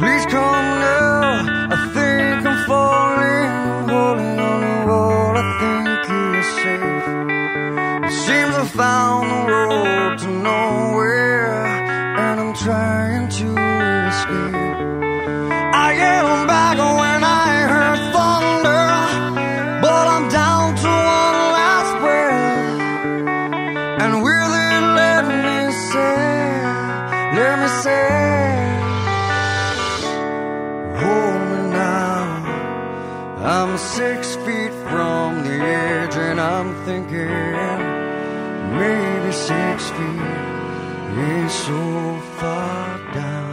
Please come now, I think I'm falling. I'm holding on to what I think is safe. It seems I found the road to nowhere, and I'm trying to escape. I am back when I heard thunder, but I'm down to one last breath. And will it let me say, hold me now. I'm 6 feet from the edge, and I'm thinking maybe 6 feet ain't so far down.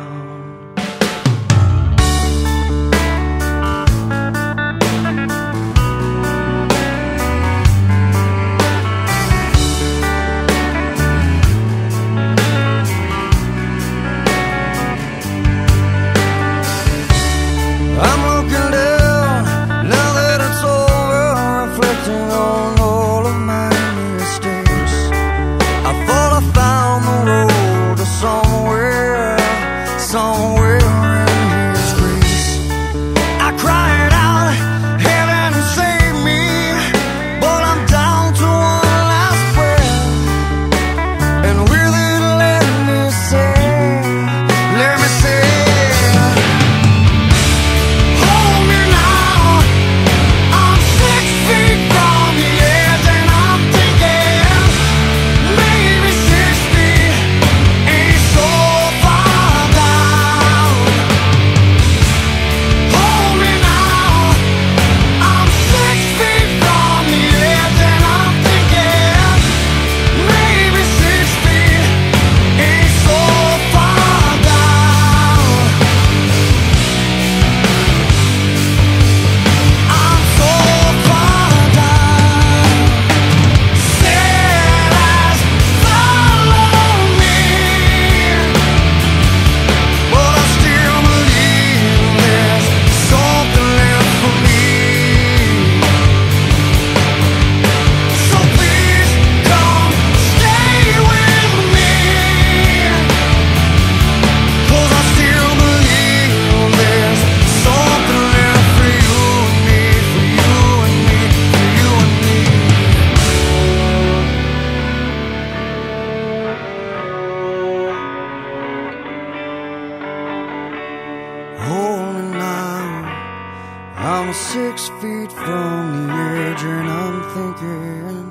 I'm looking down, now that it's over, reflecting on all of my mistakes. I thought I found the road to somewhere in His grace. I cried out, heaven save me, but I'm down to one last breath. And will it let me say, I'm 6 feet from the edge, and I'm thinking